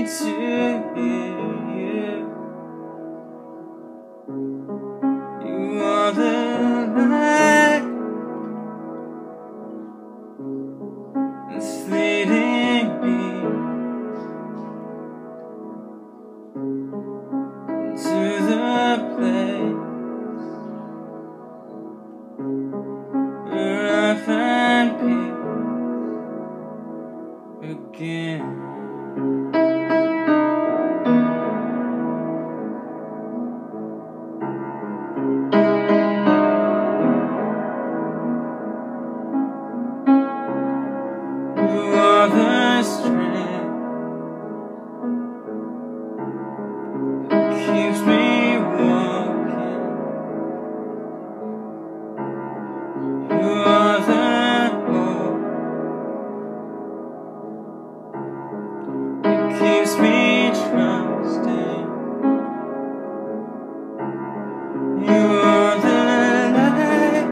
to hear you. You are the light that's leading me to the place where I find peace again. You are the strength that keeps me walking. You are the hope that keeps me trusting. You are the light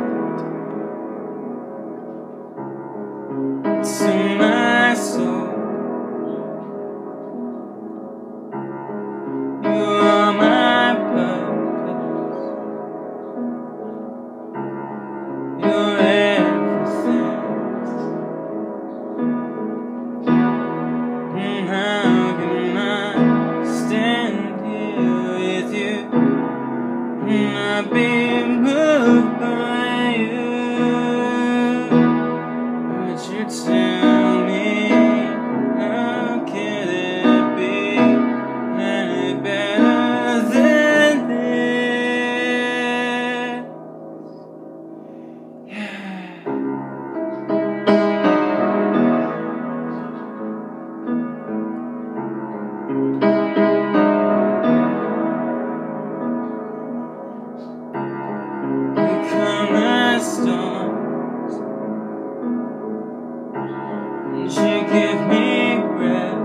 to my soul. You are my purpose. You're everything. And how can I stand here with you and not be moved by you? Would you tell me, how can it be any better than this? Yeah. You come as storms, and you give me rest.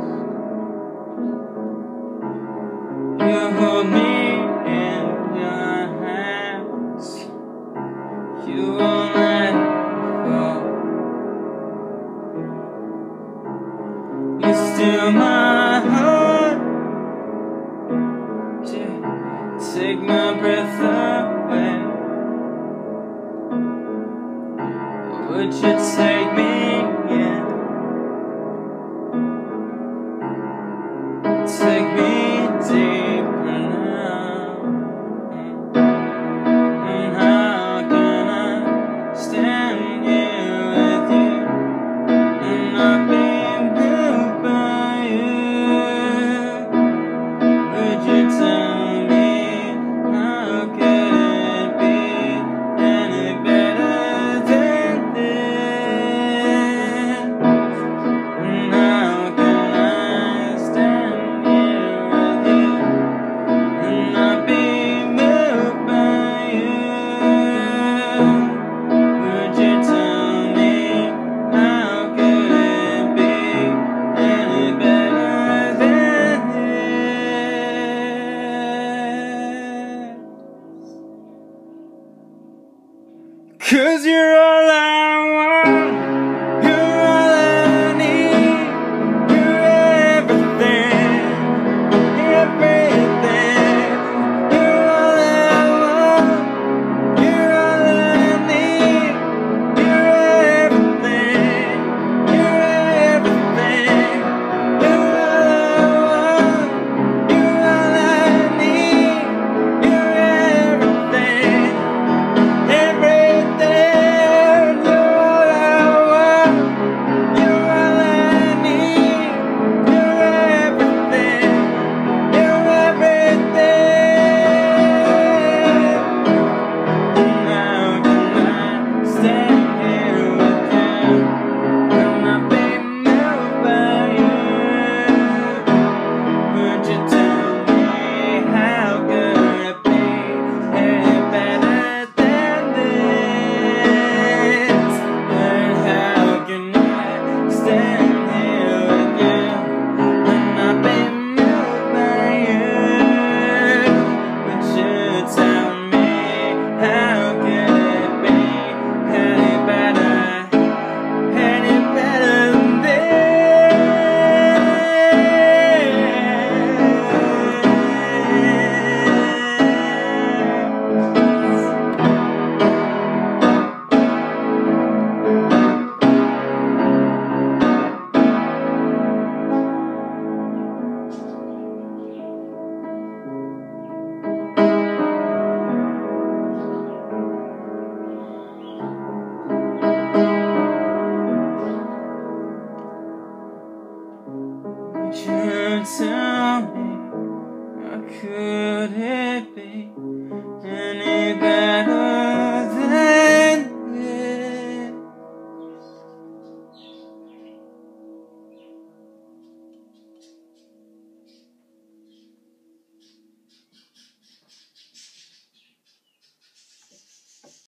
You hold me in your hands. You won't let me fall. You steal my heart, take my breath away. Would you take me in? Take me deeper now. And how can I stand here with you and not be moved by you? Could it be any better?